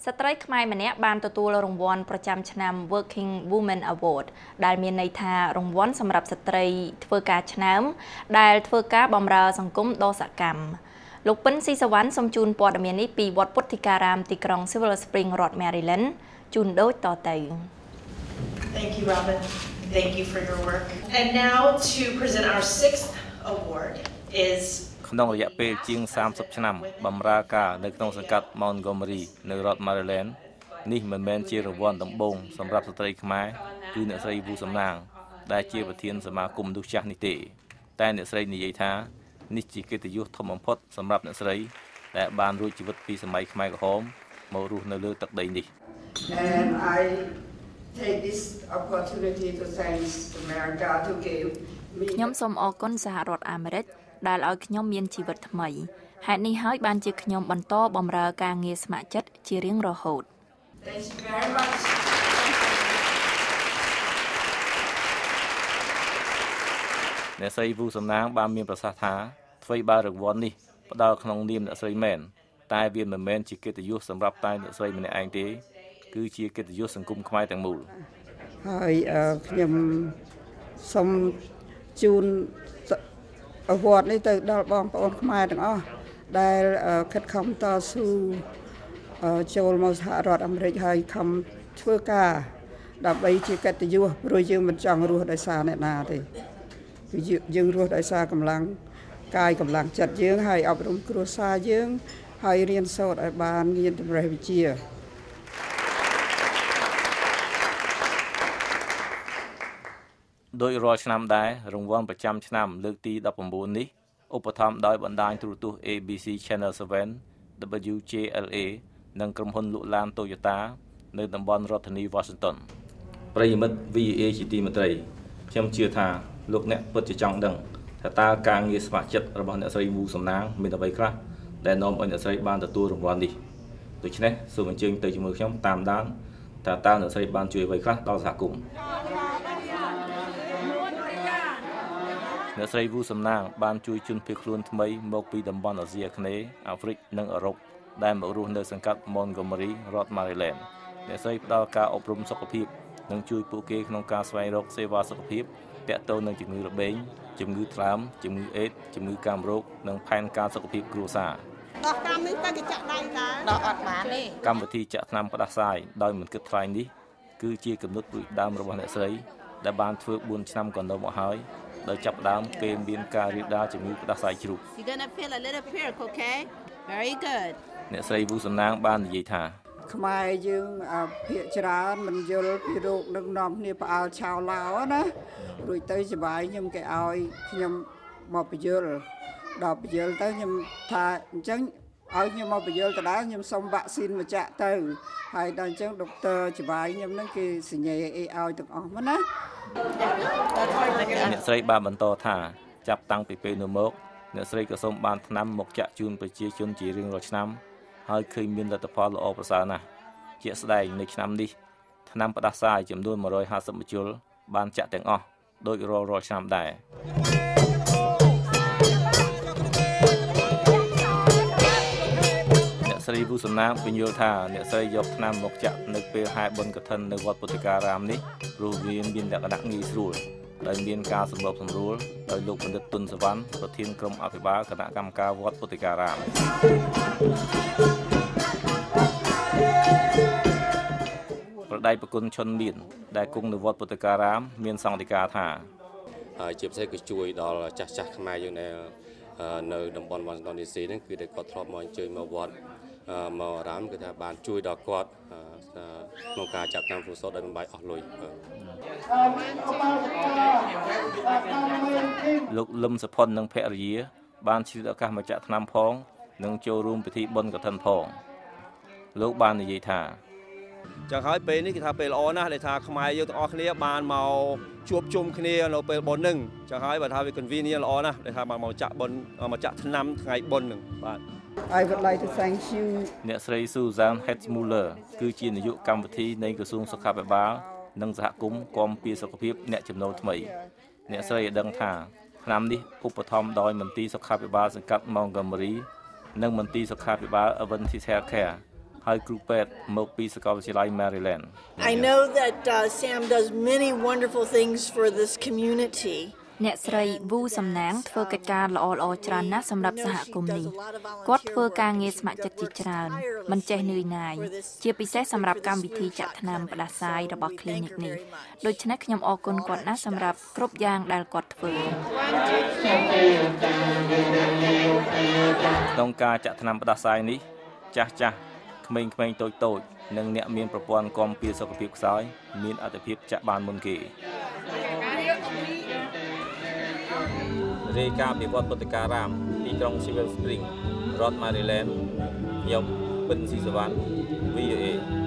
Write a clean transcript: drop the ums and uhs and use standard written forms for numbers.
สตรีขมายมันเนี้ยบานตัวรางวัลประจำชนำ Working Women Award ได้มีในทารางวัลสำหรับสตรีทเวการชนำได้ทเวการบำราสังคมโดสกรรมลูกปิ้นซีสวรรค์สมจูนปอดเมียนในปีวัดพุทธิการามติกรองซิลเวอร์สปริงรัฐแมริแลนด์จูนโดยต่อเตย Thank you, Robin. Thank you for your work. And now to present our 6th award is ក្នុងរយៈពេលជាង30ឆ្នាំបម្រើការនៅក្នុងសង្កាត់ Montgomery នៅរដ្ឋ Maryland នេះមិនមែនជារង្វាន់ដំបូងសម្រាប់ស្ត្រីខ្មែរគឺអ្នកស្រីវូសំណាងដែលជាប្រធានសមាគមមនុស្សចាស់នេះទេតែអ្នកស្រីនិយាយថានេះជាកិត្តិយសធំបំផុតសម្រាប់អ្នកស្រីដែលបានរួចជីវិតពីសម័យខ្មែរក្រហមមករស់នៅលើទឹកដីនេះ And I take this opportunity to thank America to give me ខ្ញុំសូមអរគុណសហរដ្ឋអាមេរិកដែលឲ្យខ្ញុំមានជីវិតថ្មីហេតុនេះហើយបានជាខ្ញុំបន្តបម្រើការងារស្ម័គ្រចិត្តជារៀងរហូត Thank you very much. អ្នកស្រីវូសំណាងបានមានប្រសាសន៍ថាអ្វីបើរង្វាន់នេះផ្ដល់ក្នុងនាមអ្នកស្រីមែនតែវាមិនមែនជាកិត្តិយសសម្រាប់តែអ្នកស្រីម្នាក់ឯងទេគឺជាកិត្តិយសសង្គមខ្មែរទាំងមូលហើយខ្ញុំសូមជូន award នេះទៅដល់បងប្អូនខ្មែរទាំងអស់ដែលខិតខំតស៊ូចូលមកសហរដ្ឋអាមេរិកហើយខំធ្វើការដើម្បីជាកិត្តិយសព្រោះយើងមិនចង់រស់ដោយសារអ្នកណាទេគឺយើងរស់ដោយសារកម្លាំងកាយកម្លាំងចិត្តយើងហើយអប់រំគ្រួសារយើងហើយរៀនសូត្រឲ្យបានមានតម្រេះវិជ្ជាដោយរាល់ឆ្នាំដែររង្វាន់ប្រចាំឆ្នាំលើកទី19នេះឧបត្ថម្ភដោយបណ្ដាញទូរទស្សន៍ ABC Channel 7 WJLA និងក្រុមហ៊ុនលក់ឡាន Toyota នៅតំបន់រដ្ឋធានី Washington ប្រិយមិត្ត VA ជាទីមេត្រីខ្ញុំជឿថាលោកអ្នកពិតជាចង់ដឹងថាតើការងារស្ម័គ្រចិត្តរបស់អ្នកស្រីវូសំណាងមានអ្វីខ្លះដែលនាំឲ្យអ្នកស្រីបានទទួលរង្វាន់នេះដូច្នេះសូមអញ្ជើញទៅជាមួយខ្ញុំតាមដានថាតើអ្នកស្រីបានជួយអ្វីខ្លះដល់សហគមន៍អ្នកស្រីវូសំណាងបានជួយជនភៀសខ្លួនថ្មីមកពីតំបន់អាស៊ីអាគ្នេយ៍អាហ្វ្រិកនិងអឺរ៉ុបដែលមករស់នៅសង្កាត់ Montgomery រដ្ឋ Maryland អ្នកស្រីផ្ដល់ការអប់រំសុខភាពនិងជួយពួកគេក្នុងការស្វែងរកសេវាសុខភាពទាក់ទងនឹងជំងឺរបេងជំងឺថ្លើមជំងឺអេដស៍ជំងឺកាមរោគនិងផែនការសុខភាពគ្រួសារដោះកម្មនេះទៅគេចាក់ដៃតាដោះអត់បានទេកម្មវិធីចាក់ថ្នាំផ្ដាសាយដោយមិនគិតថ្លៃនេះគឺជាគំនិតរួចដើមរបស់អ្នកស្រីដែលបានធ្វើ4ឆ្នាំកន្លងមកហើយដោយចាប់ដើមពេលមានការរាលដាលជំងឺផ្ដាសាយជ្រូក You're going to feel a little prick, okay? Very good. អ្នកស្រីវូសំណាងបាននិយាយថាខ្មែរយើងភាគច្រើនមិនយល់ពីរោគនឹងនាំគ្នាផ្អើលឆោឡោណារួចទៅច្បាយខ្ញុំគេឲ្យខ្ញុំមកបញ្យល់ដល់បញ្យល់ទៅខ្ញុំថាអញ្ចឹងឲ្យខ្ញុំមកបញ្យល់ទៅដែរខ្ញុំសុំវ៉ាក់ស៊ីនមកចាក់ទៅហើយដល់អញ្ចឹងដុកទ័រច្បាយខ្ញុំហ្នឹងគេសញ្ញេអីឲ្យទាំងអស់មកណាអ្នកស្រីបានបន្តថាចាប់តាំងពីពេលនោះមកអ្នកស្រីក៏សូមបានថ្នាំមកចាក់ជូនប្រជាជនជារៀងរាល់ឆ្នាំហើយឃើញមានលទ្ធផលល្អប្រសើរណាស់ជាក់ស្ដែងនៅឆ្នាំនេះថ្នាំផ្ដាសាយចំនួន150ម្ជុលបានចាក់ទាំងអស់ដោយរាល់ឆ្នាំដែរអ្នកស្រីវូសំណាងបញ្យល់ថាអ្នកស្រីយកថ្នាំមកចាក់នៅពេលហែបុណ្យកឋិននៅវត្តពុទ្ធិការាមនេះព្រោះវាមានលក្ខណៈងាយស្រួលដោយមានការសម្របសម្រួលដោយលោកបណ្ឌិតទុនសវណ្ណប្រធានក្រុមអភិបាលគណៈកម្មការវត្តពុទ្ធិការាមប្រដៃប្រគុណឈុនមានដែលគង់នៅវត្តពុទ្ធិការាមមានសង្ឃដីកាថាហើយជាពិសេសគឺជួយដល់ចាស់ចាស់ខ្មែរយើងនៅតំបន់ Washington DC ហ្នឹងគឺតែគាត់ធ្លាប់មកអញ្ជើញមកវត្តមកអារាមគឺថាបានជួយដល់គាត់ក្នុងការចាត់តាមគ្រូសូត្រដោយមិនបាច់អស់លុយលោកលឹមសុផុននិងភរិយាបានឆ្លៀតឱកាសមកចាក់ថ្នាំផងនិងចូលរួមពិធីបុណ្យកឋិនផងលោកបាននិយាយថាចឹងហើយពេលនេះគេថាពេលល្អណាស់ដែលថាខ្មែរយើងទាំងអស់គ្នាបានមកជួបជុំគ្នានៅពេលបុណ្យហ្នឹងចឹងហើយបើថាវា convenient ល្អណាស់ដែលថាបានមកចាក់បុណ្យមកចាក់ថ្នាំថ្ងៃបុណ្យហ្នឹងបាទ I would like to thank you អ្នកស្រី Susan Hetzmuller គឺជានាយកកម្មវិធីនៃក្រសួងសុខាភិបាលនិងសហគមន៍គាំពារសុខភាពអ្នកចំណូលថ្មីអ្នកស្រីឲ្យដឹងថាឆ្នាំនេះឧបត្ថម្ភដោយមន្ទីរសុខាភិបាលសង្កាត់ Montgomery និងមន្ទីរសុខាភិបាល Adventist Healthcare ហើយគ្រូពេទ្យមកពីសាកលវិទ្យាល័យ Maryland I know that Sam does many wonderful things for this community អ្នកស្រីវូសំណាងធ្វើកិច្ចការល្អៗច្រើនណាស់សម្រាប់សហគមន៍នេះគាត់ធ្វើការងារស្ម័គ្រចិត្តជាច្រើនមិនចេះនឿយណាយជាពិសេសសម្រាប់កម្មវិធីចាក់ថ្នាំផ្ដាសាយរបស់ clinic នេះដូច្នេះខ្ញុំអរគុណគាត់ណាស់សម្រាប់គ្រប់យ៉ាងដែលគាត់ធ្វើក្នុងការចាក់ថ្នាំផ្ដាសាយនេះចាស់ក្មេងៗតូចនិងអ្នកមានប្រព័ន្ធគាំពារសុខភាពខ្សោយមានអត្ថប្រយោជន៍ចាក់បានមុនគេរាយការណ៍ពីវត្តពុទ្ធការាមទីក្រុង Silver Spring រដ្ឋ Maryland ខ្ញុំប៊ិនស៊ីសវណ្ណ VOA